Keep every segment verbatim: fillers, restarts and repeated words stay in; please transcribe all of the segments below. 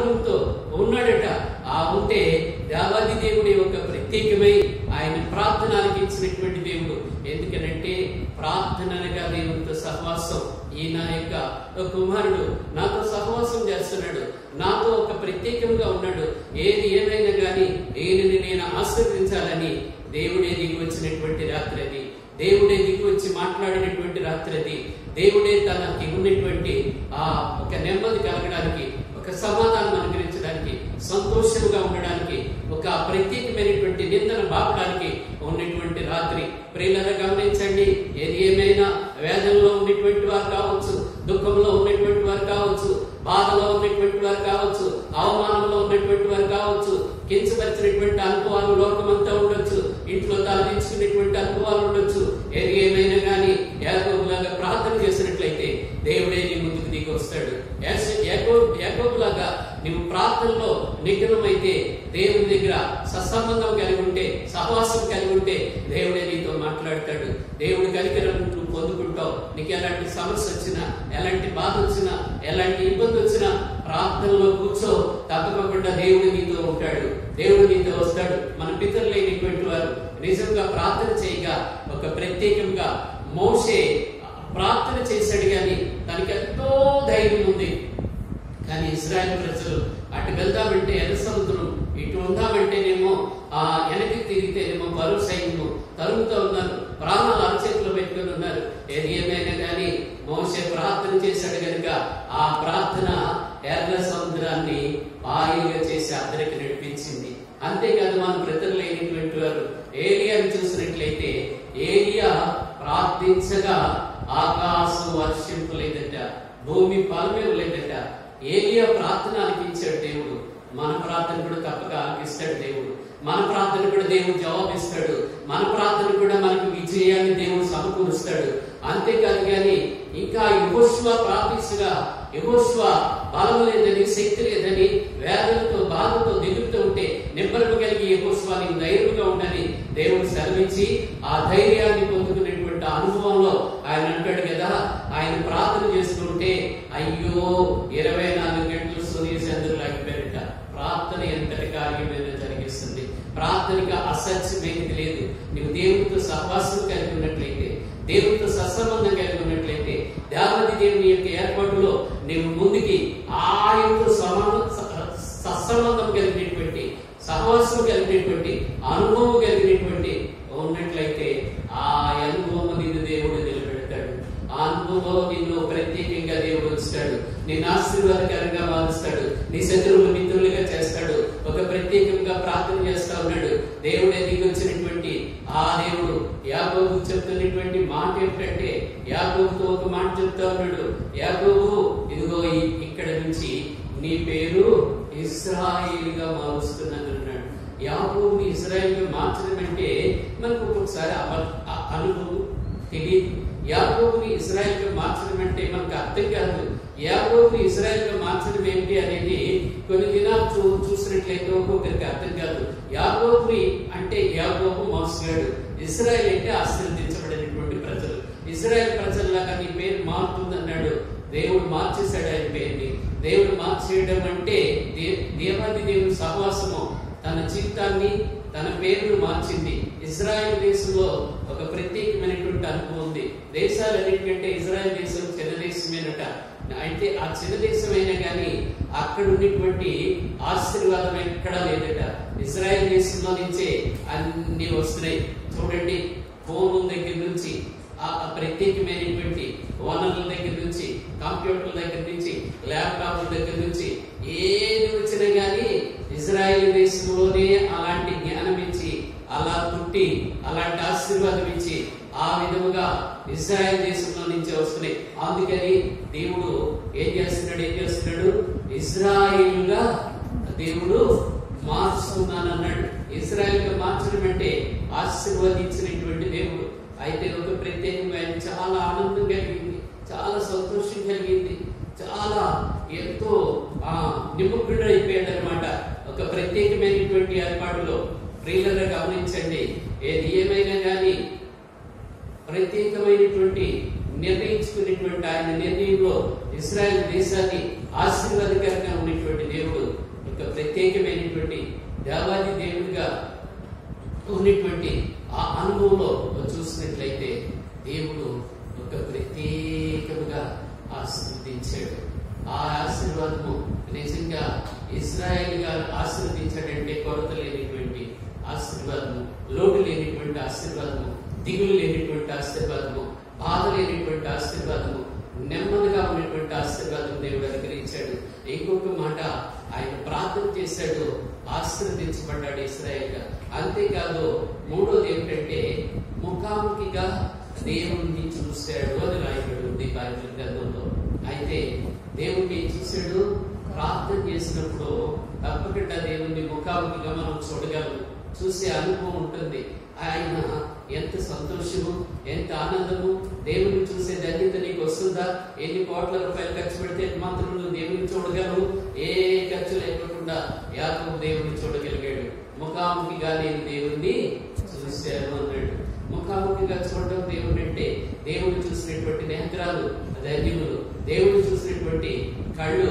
అనుభవంతో ఉన్నాడట. ఆ ఉంటే దేవాది దేవుడి యొక్క ప్రత్యేకమై ఆయన ప్రార్థన ఆలకించినటువంటి దేవుడు. ఎందుకనంటే ప్రార్థన అనగా దేవుడితో సహవాసం. ఈ నా యొక్క కుమారుడు నాతో సహవాసం చేస్తున్నాడు, నాతో ఒక ప్రత్యేకంగా ఉన్నాడు. ఏది ఏమైనా గాని ఈయనని నేను ఆశీర్వదించాలని దేవుడే దిగి వచ్చినటువంటి రాత్రి అది. దేవుడే దిగి వచ్చి మాట్లాడినటువంటి రాత్రి అది. దేవుడే తనకి ఉన్నటువంటి ఆ ఒక నెమ్మది కలగడానికి, ఒక సమాధానం అనుగ్రహించడానికి, సంతోషంగా ఉండడానికి, ఒక ప్రత్యేకమైనటువంటి నిందన బాపడానికి ఉన్నటువంటి రాత్రి. ప్రియులారా గమనించండి, ఏది ఏమైనా వేదనలో ఉన్నటువంటి వారు కావచ్చు, దుఃఖంలో ఉన్నటువంటి వారు కావచ్చు, బాధలో ఉన్నటువంటి వారు కావచ్చు, అవమానంలో ఉన్నటువంటి వారు కావచ్చు, కించపరిచినటువంటి అనుభవాలు లోకమంతా ఉండొచ్చు, ఇంట్లో తలదించుకునేటువంటి అనుభవాలు ఉండొచ్చు. ఏది ఏమైనా గాని యాకోబులాగా ప్రార్థన చేసినట్లయితే దేవుడే నీ ముందుకు దిగి వస్తాడు. యాకోబులాగా నీవు ప్రార్థనలో నిగ్నమైతే, దేవుని దగ్గర సత్సంబంధం కలిగి ఉంటే, సహవాసం కలిగి ఉంటే దేవుడే నీతో మాట్లాడతాడు. దేవుడి కనికరం నువ్వు పొందుకుంటావు. నీకు ఎలాంటి సమస్య వచ్చినా, ఎలాంటి బాధ వచ్చినా, ఎలాంటి ఇబ్బంది వచ్చినా ప్రార్థనలో కూర్చో, తప్పకుండా దేవుడు నీతో ఉంటాడు, దేవుడు నీతో వస్తాడు. మన పితరులైనటువంటి వారు నిజంగా ప్రార్థన చేయగా ఒక ప్రత్యేకంగా మోషే ప్రార్థన చేశాడు, కానీ తనకి ఎంతో ధైర్యం ఉంది. కానీ ఇశ్రాయేలు ప్రజలు అటు వెళ్దామంటే ఎర్ర సముద్రం, ఇటు ఉందామంటేనేమో ఆ వెనక్కి తిరిగితేనేమో పరో సైన్యము తరుముతూ ఉన్నారు, ప్రాణాలు అరచేతిలో పెట్టుకుని ఉన్నారు. ఏది ఏమైనా కానీ మోషే ప్రార్థన చేశాడు కనుక ఆ ప్రార్థన ఎర్ర సముద్రాన్ని పాయలుగా చేసి అద్దరికి నడిపించింది. అంతేకాదు మన బ్రతరులైనటువంటి వారు ఏలియాను చూసినట్లయితే, ఏలియా ప్రార్థించగా ఆకాశం వర్షింపలేదట, భూమి ఫలమివ్వలేదట. ఏలియా ప్రార్థన ఆలకించాడు దేవుడు. మన ప్రార్థన కూడా తప్పక ఆలకిస్తాడు దేవుడు. మన ప్రార్థన కూడా దేవుడు జవాబిస్తాడు. మన ప్రార్థన కూడా మనకు విజయాన్ని దేవుడు సమకూరుస్తాడు. అంతేకాదు కానీ ఇంకా యెహోషువ ప్రార్థించగా, యెహోషువ బలం లేదని, శక్తి లేదని, వేదనతో బాధతో దిగుతూ ఉంటే నిబ్బరము కలిగి యెహోషువ నీవు ధైర్యంగా ఉండని దేవుడు సెలవించి ఆ ధైర్యాన్ని పొందుకునేటువంటి అనుభవంలో ఆయన అంటాడు కదా, ఆయన ప్రార్థన చేస్తుంటే అయ్యో ఇరవై నాలుగు గంటలు సూర్య చంద్రులు ఆగిపోయారట. ప్రార్థన ఎంతటి కార్యమైనా జరిగిస్తుంది. ప్రార్థనకి అసత్యమైనది లేదు. నీవు దేవుడితో సహవాసం కలిగి ఉన్నట్లయితే, దేవుడితో సత్సంబంధం కలిగి ఉన్నట్లయితే, దేవాది దేవుని యొక్క ఏర్పాటులో నీవు ముందుకి ఆయనతో సత్సంబంధం కలిగినటువంటి, సహవాసం కలిగినటువంటి, అనుభవం కలిగినటువంటి ఉన్నట్లయితే ఆ అనుభవం నిన్ను దేవుడు నిలబెడతాడు. ఆ అనుభవం నిన్ను ప్రత్యేకంగా దేవుడు ఉంచుతాడు. నిన్ను ఆశీర్వాదకరంగా మారుస్తాడు. నీ శత్రువులు మిత్రులుగా చేస్తాడు. ఒక ప్రత్యేకంగా ప్రార్థన చేస్తా ఉన్నాడు. దేవుడే దిగి వచ్చినటువంటి ఆ దేవుడు యాకోబు చెప్తున్నటువంటి మాట ఏంటంటే, యాకోబుతో ఒక మాట చెప్తా ఉన్నాడు. యాకోబు, ఇదిగో ఇక్కడ నుంచి నీ పేరు ఇశ్రాయేలుగా మారుస్తున్నాను అన్నాడు. యాకోబుని ఇశ్రాయేలుగా మార్చడం అంటే మనకు ఒక్కొక్కసారి అనుభవం తెలియదు. యాకోబుని ఇశ్రాయేలుగా మార్చడం అంటే మనకు అర్థం కాదు. యాకోబుని ఇశ్రాయేలుగా మార్చడం ఏంటి అనేది కొన్ని దినాలు చూ చూసినట్లయితే ఒక్కొక్కరికి అర్థం కాదు. యాకోబుని అంటే యాకోబు మోసగాడు, ఇశ్రాయేల్ అంటే ఆశీర్వదించబడినటువంటి ప్రజలు. ఇశ్రాయేల్ ప్రజల్లాగా నీ పేరు మారుతుందన్నాడు. దేవుడు మార్చేశాడు ఆయన పేరుని. దేవుడు మార్చేయడం అంటే దేవాది దేవుని సహవాసము తన జీవితాన్ని, తన పేరును మార్చింది. ఇజ్రాయెల్ దేశంలో ఒక ప్రత్యేకమైనటువంటి అనుభవం ఉంది. దేశాలన్నిటికంటే ఇజ్రాయెల్ దేశం చిన్న దేశమేనట. అయితే ఆ చిన్న దేశం అయినా కానీ అక్కడ ఉన్నటువంటి ఆశీర్వాదం ఎక్కడా లేదట. ఇజ్రాయెల్ దేశంలో నుంచే అన్ని వస్తున్నాయి. చూడండి, ఫోన్ దగ్గర నుంచి, ఆ ప్రత్యేకమైనటువంటి వనరుల దగ్గర నుంచి, కంప్యూటర్ల దగ్గర నుంచి, ల్యాప్టాప్ల దగ్గర నుంచి ఏది వచ్చినా గానీ ఇజ్రాయెల్ దేశంలోనే అలాంటి జ్ఞానం ఇచ్చి, అలా పుట్టి, అలాంటి ఆశీర్వాదం ఇచ్చి, ఆ విధముగా ఇజ్రాయెల్ దేశంలో నుంచి వస్తున్నాయి. అందుకని దేవుడు ఏం చేస్తున్నాడు ఏం చేస్తున్నాడు ఇజ్రాయిల్గా దేవుడు మార్చుకున్నాను అన్నాడు. ఇజ్రాయిల్ గా మార్చడం అంటే ఆశీర్వదించినటువంటి దేవుడు. అయితే ఒక ప్రత్యేకంగా చాలా ఆనందం కలిగింది, చాలా సంతోషం కలిగింది, చాలా ఎంతో ఆ నిమగ్నుడు అయిపోయాడు అనమాట ఒక ప్రత్యేకమైనటువంటి ఏర్పాటులో. ప్రియులను గమనించండి, ఏది ఏమైనా కానీ ప్రత్యేకమైనటువంటి నిర్ణయించుకునేటువంటి ఆయన నిర్ణయంలో ఇశ్రాయేల్ దేశాన్ని ఆశీర్వాదకరంగా ఉన్నటువంటి దేవుడు ఇశ్రాయేలు గారు ఆశీర్వదించాడంటే కొరత లేనిటువంటి ఆశీర్వాదము, లోటు లేనిటువంటి ఆశీర్వాదము, దిగులు లేనిటువంటి ఆశీర్వాదము, బాధ లేనిటువంటి ఆశీర్వాదము, నెమ్మదిగా ఉన్నటువంటి ఆశీర్వాదం దేవుడు అనుగ్రహించాడు. ఇంకొక మాట, ఆయన ప్రార్థన చేశాడు, ఆశీర్వదించబడ్డాడు ఇశ్రాయేలుగా. అంతేకాదు మూడోది ఏమిటంటే ముఖాముఖిగా దేవుణ్ణి చూశాడు అని రాయబడి ఉంది బైబిల్ గ్రంథంలో. అయితే దేవుణ్ణి చూశాడు, ప్రార్థన చేసినప్పుడు తప్పకుండా దేవుణ్ణి ముఖాముఖిగా మనం చూడగలము, చూసే అనుభవం ఉంటుంది. ఆయన ఎంత సంతోషము, ఎంత ఆనందము, దేవుని చూసే ధన్యత నీకు వస్తుందా? ఎన్ని కోట్ల రూపాయలు ఖర్చు పెడితే మాత్రం నువ్వు దేవుని చూడగలవు? ఏ ఖర్చు లేకుండా యాకోబు దేవుని చూడగలిగాడు. ముఖాముఖిగా నేను దేవుణ్ణి చూశాను అన్నాడు. ముఖాముఖిగా చూడడం దేవుడు అంటే దేవుడు చూసినటువంటి నేత్రాలు ధన్యములు, దేవుడు చూసినటువంటి కళ్ళు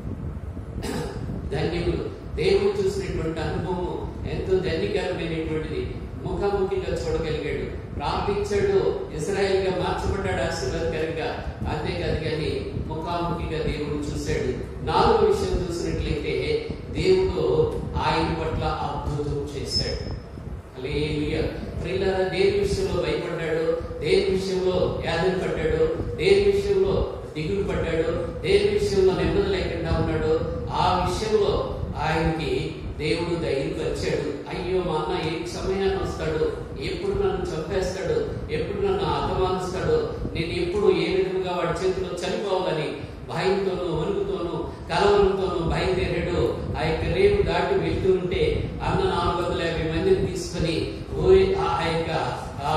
ధన్యములు, దేవుడు చూసినటువంటి అనుభవము ఎంతో ధన్యకరమైనటువంటిది. ముఖాముఖిగా చూడగలిగాడు, ప్రార్థించాడు, ఇశ్రాయేల్ గా మార్చబడ్డాడు ఆశీర్వాదకరంగా. అంతేకాదు కానీ ముఖాముఖిగా దేవుడు చూశాడు. నాలుగో విషయం చూసినట్లయితే దేవుడు ఆయన పట్ల అద్భుతం చేశాడు. హల్లెలూయా. ప్రియులారా, దేని విషయంలో భయపడ్డాడు, దేని విషయంలో యాదన పడ్డాడు, దేని విషయంలో దిగులు పడ్డాడు, దేని విషయంలో నెమ్మది లేకుండా ఉన్నాడు, ఆ విషయంలో ఆయనకి దేవుడు ధైర్యపరిచాడు. అయ్యో మా అన్న ఏ సమయాన్ని వస్తాడు, ఎప్పుడు నన్ను చంపేస్తాడు, ఎప్పుడు నన్ను అపమానిస్తాడు, నేను ఎప్పుడు ఏ విధంగా వాడి చేతిలో చనిపోవాలని భయంతోనూ వణుకుతోనూ కలవరంతోనూ బయలుదేరాడు. ఆ యొక్క రేపు దాటి వెళ్తూ ఉంటే అన్న నాలుగు వందల యాభై మందిని తీసుకుని ఆ యొక్క ఆ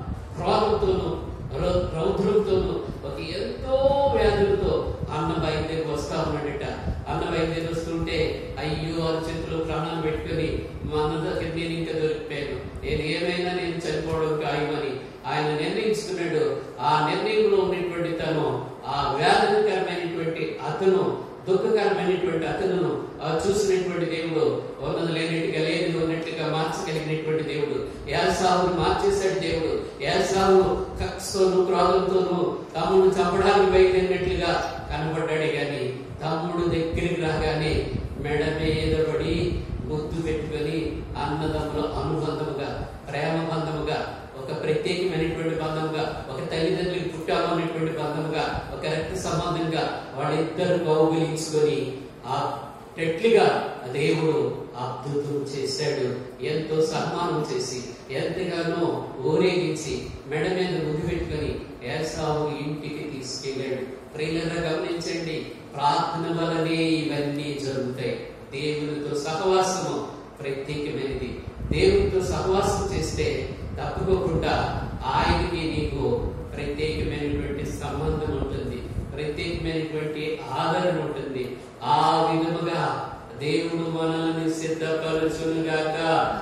క్రోధంతోనూ రౌద్రంతోనూ ఒక ఎంతో వ్యాధులతో అన్న బయలుదేరి వస్తా ఉన్నాడట. అన్న బయలుదేరి వస్తుంటే అయ్యో ఆ చేతిలో ప్రాణాలు పెట్టుకుని మా అన్న దగ్గర నేను ఇంకా దొరికిపోయాను, నేను ఏమైనా నేను చనిపోవడం ఖాయమని ఆయన నిర్ణయించుకున్నాడు. ఆ నిర్ణయంలో ఉన్నటువంటి తను, ఆ వ్యాధకరమైనటువంటి అతను, దుఃఖకరమైనటువంటి అతను చూసినటువంటి దేవుడు ఉన్నది లేనట్టుగా లేదు ఉన్నట్టుగా మార్చగలిగినటువంటి దేవుడు. ఏసావును మార్చేశాడు దేవుడు. ఏసావు కక్షతోనూ క్రోధంతోనూ తమ్ముడు చంపడానికి బయలుదేరినట్లుగా కనబడ్డాడే గాని తమ్ముడు దగ్గరికి రాగానే మెడ మీద పడి ముద్దు పెట్టుకొని అన్నదమ్ముల అనుబంధముగా, ప్రేమ బంధముగా, ఒక ప్రత్యేకమైనటువంటి బంధముగా, ఒక తల్లిదండ్రులకు పుట్టాము అనేటువంటి బంధముగా, ఒక రక్త సంబంధంగా వాళ్ళిద్దరు కౌగిలించుకొని ఆ టెట్లుగా దేవుడు అద్భుతం చేశాడు. ఎంతో సన్మానం చేసి, ఎంతగానో ఊరేగించి, మెడ మీద ముద్దు పెట్టుకొని ఏసావు ఇంటికి తీసుకెళ్ళాడు. ప్రియులారా గమనించండి, ప్రార్థన వలనే ఇవన్నీ జరుగుతాయి. దేవునితో సహవాసము ప్రత్యేకమైనది. దేవునితో సహవాసం చేస్తే తప్పుకోకుండా ఆయనకి నీకు ప్రత్యేకమైనటువంటి సంబంధం ఉంటుంది, ప్రత్యేకమైనటువంటి ఆదరణ ఉంటుంది. ఆ విధముగా దేవుడు మనల్ని సిద్ధపరచునుగాక.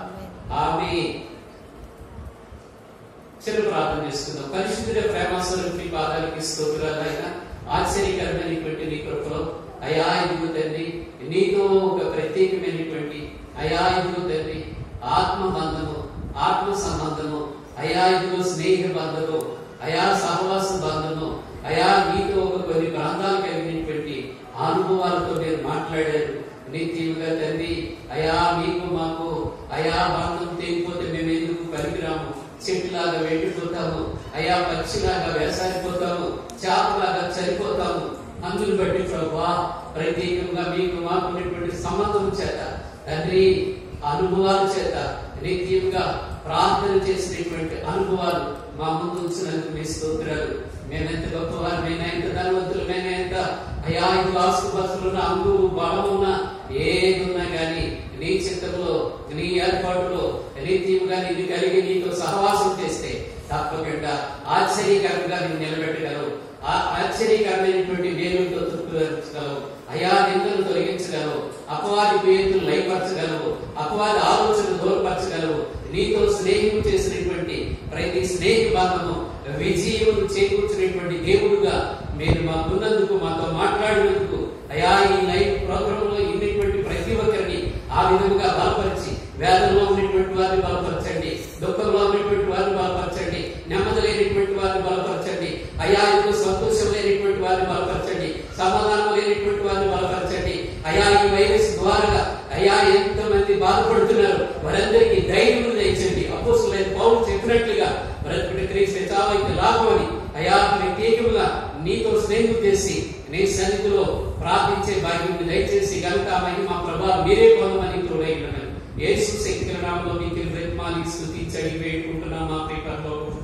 ఆమేన్. చిన్న ప్రార్థన చేసుకుందాం. పరిశుద్ధుల ప్రేమాస్వరూపి పాదాలకి స్తోత్రాలు నాయనా. ఆశ్చర్యకరమైనటువంటి నీ కృపలో అయా ఇదిగో తండ్రి, నీతో ఒక ప్రత్యేకమైనటువంటి అయా ఇదిగో తండ్రి ఆత్మ బంధము, ఆత్మ సంబంధము, అయా ఇదిగో స్నేహ బంధము, అయా సహవాస బంధము, అయా నీతో ఒక కొన్ని ప్రాంతాలు కలిగినటువంటి అనుభవాలతో నేను మాట్లాడాను. నిత్యముగా తండ్రి అయా మీకు మాకు అయా బంధం తెగిపోతే మేము ఎందుకు పనికిరాము, చెట్టులాగా వెళ్ళిపోతాము, అయా పక్షిలాగా వేసారిపోతాము, చేపలాగా చనిపోతాము. అందుని బట్టి ప్రభువా ప్రత్యేకంగా మీకు మాకున్నటువంటి సంబంధం చేత తండ్రి అనుభవాల చేత నిత్యంగా ప్రార్థన చేసినటువంటి అనుభవాలు మా ముందు ఉంచినందుకు మీ స్తోత్రాలు. మేమెంత గొప్పవారమైనా, ఎంత ధనవంతులమైనా, ఎంత అయా ఇది ఆస్తుపాస్తులున్న అంగు బలమున్నా ఏది ఉన్నా గాని నీ చిత్తంలో, నీ ఏర్పాటులో నిత్యముగా ఇది కలిగి నీతో సహవాసం చేస్తే తప్పకుండా ఆశ్చర్యకరంగా నేను నిలబెట్టగలవు. ఆ ఆశ్చర్యకరమైనటువంటి మేలుతో తృప్తిగలవు. అయా నిందలు తొలగించగలవు, అపవాది పేరును లయపరచగలవు, అపవాది ఆలోచనలు దూరపరచగలవు. నీతో స్నేహం చేసినటువంటి ప్రతి స్నేహ బంధము విజయం చేకూర్చినటువంటి దేవుడుగా మీరు మాకున్నందుకు, మాతో మాట్లాడినందుకు అయా ఈ లైవ్ ప్రోగ్రామ్ లో ఉన్నటువంటి ప్రతి ఒక్కరిని ఆ విధంగా బలపరిచి, వేదనలో ఉన్నటువంటి వారిని బలపరచండి, దుఃఖంలో ఉన్నటువంటి వారిని బలపరచండి, నెమ్మది లేనటువంటి వారిని బలపరచండి, అయా ఇంకో సంతోషం లేనటువంటి వారిని బలపరచండి, సమాధానం లేనటువంటి వారిని బలపరచండి. అయా ఈ వైరస్ ద్వారాగా అయ్యా ఎంతమంది బాధపడుతున్నారు వారందరికీ ధైర్యం దయచండి. అపోస్తలుడైన పౌలు చెప్పినట్లుగా బ్రతుకుట క్రీస్తే చావైతే లాభం అని అయ్యా ప్రత్యేకముగా నీతో స్నేహం చేసి నీ సన్నిధిలో ప్రార్థించే భాగ్యం దయచేసి కనుక మా ప్రభావం మీరే పొందమని తోడైనామని యేసు శక్తి నామములో మీకు బ్రతిమాలి స్తుతించి అడిగి వేడుకుంటున్నాం మా ప్రియ పరలోకపు